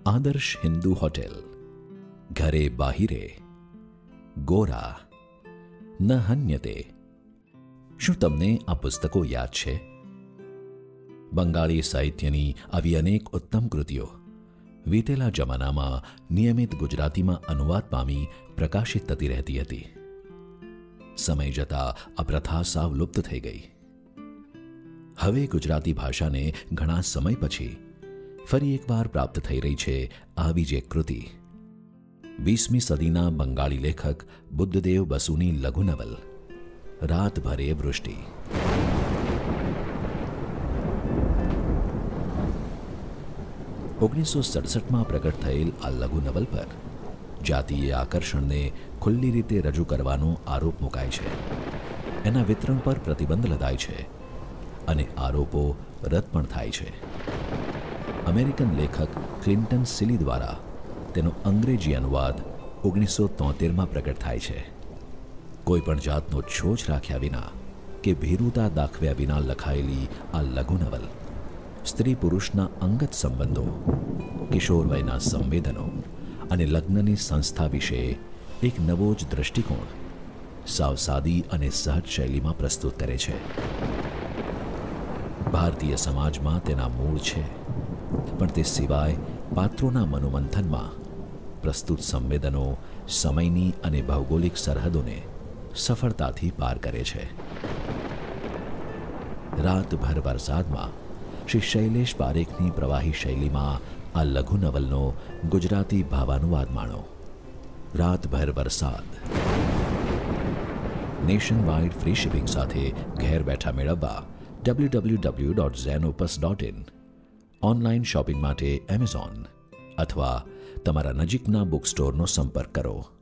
આદર્શ હિન્દુ હોટેલ, ઘરે બાહિરે, ગોરા, ન હન્યતે. શું તમને આ પુસ્તકો યાદ છે? બંગાળી સાહિત્યની આવી અનેક ઉત્તમ કૃતિઓ વીતેલા જમાનામાં નિયમિત ગુજરાતીમાં અનુવાદ પામી પ્રકાશિત થતી રહેતી હતી. સમય જતાં આ પ્રથા સાવ લુપ્ત થઈ ગઈ. હવે ગુજરાતી ભાષાને ઘણા સમય પછી ફરી એકવાર પ્રાપ્ત થઈ રહી છે આવી જ એક કૃતિ. 20મી સદીના બંગાળી લેખક બુદ્ધદેવ બસુની લઘુ નવલ રાત ભરે વૃષ્ટિ. ઓગણીસો 67માં પ્રગટ થયેલ આ લઘુ નવલ પર જાતીય આકર્ષણને ખુલ્લી રીતે રજૂ કરવાનો આરોપ મુકાય છે. એના વિતરણ પર પ્રતિબંધ લદાય છે અને આરોપો રદ પણ થાય છે. અમેરિકન લેખક ક્લિન્ટન સિલી દ્વારા તેનો અંગ્રેજી અનુવાદ 1973માં પ્રગટ થાય છે. કોઈપણ જાતનો છોછ રાખ્યા વિના કે ભીરુતા દાખવ્યા વિના લખાયેલી આ લઘુ નવલ સ્ત્રી પુરુષના અંગત સંબંધો, કિશોર વયના સંવેદનો અને લગ્નની સંસ્થા વિશે એક નવો જ દૃષ્ટિકોણ સાવ સાદી અને સહજ શૈલીમાં પ્રસ્તુત કરે છે. ભારતીય સમાજમાં તેના મૂળ છે, પણ તે સિવાય પાત્રોના મનોમંથનમાં પ્રસ્તુત સંવેદનો સમયની અને ભૌગોલિક સરહદોને સફળતાથી પાર કરે છે. રાતભર વરસાદમાં શ્રી શૈલેષ પારેખની પ્રવાહી શૈલીમાં આ લઘુ નવલનો ગુજરાતી ભાવાનુવાદ માણો. રાતભર વરસાદ નેશન વાઇડ ફ્રી શિપિંગ સાથે ઘેર બેઠા મેળવવા www.zenopus.in, ઓનલાઈન શોપિંગ માટે એમેઝોન અથવા તમારા નજીકના બુક સ્ટોરનો સંપર્ક કરો.